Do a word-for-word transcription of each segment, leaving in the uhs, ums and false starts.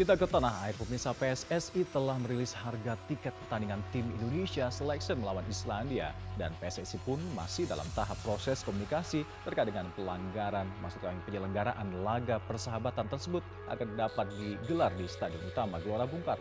Kita ke tanah air, pemirsa. P S S I telah merilis harga tiket pertandingan tim Indonesia Selection melawan Islandia. Dan P S S I pun masih dalam tahap proses komunikasi terkait dengan pelanggaran, maksudnya penyelenggaraan laga persahabatan tersebut akan dapat digelar di Stadion Utama Gelora Bung Karno.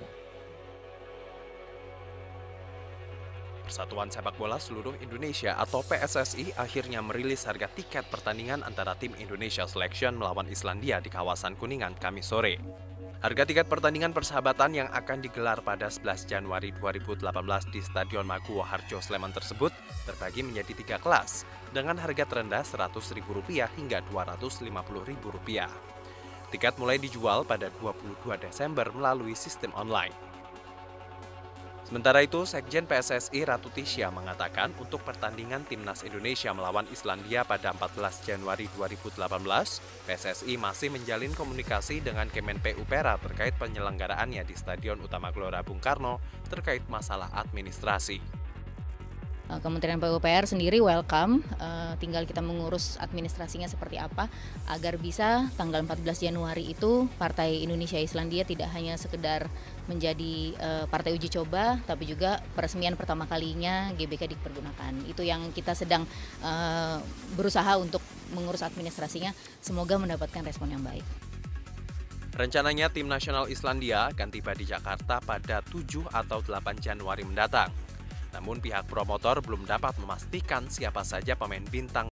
Persatuan Sepak Bola Seluruh Indonesia atau P S S I akhirnya merilis harga tiket pertandingan antara tim Indonesia Selection melawan Islandia di kawasan Kuningan Kamis sore. Harga tiket pertandingan persahabatan yang akan digelar pada sebelas Januari dua ribu delapan belas di Stadion Maguwo Harjo Sleman tersebut terbagi menjadi tiga kelas dengan harga terendah seratus ribu rupiah hingga dua ratus lima puluh ribu rupiah. Tiket mulai dijual pada dua puluh dua Desember melalui sistem online. Sementara itu, Sekjen P S S I Ratu Tisha mengatakan untuk pertandingan Timnas Indonesia melawan Islandia pada empat belas Januari dua ribu delapan belas, P S S I masih menjalin komunikasi dengan Kemen P U Pera terkait penyelenggaraannya di Stadion Utama Gelora Bung Karno terkait masalah administrasi. Kementerian P U P R sendiri welcome, uh, tinggal kita mengurus administrasinya seperti apa agar bisa tanggal empat belas Januari itu Partai Indonesia Islandia tidak hanya sekedar menjadi uh, partai uji coba, tapi juga peresmian pertama kalinya G B K dipergunakan. Itu yang kita sedang uh, berusaha untuk mengurus administrasinya, semoga mendapatkan respon yang baik. Rencananya tim nasional Islandia akan tiba di Jakarta pada tujuh atau delapan Januari mendatang. Namun pihak promotor belum dapat memastikan siapa saja pemain bintang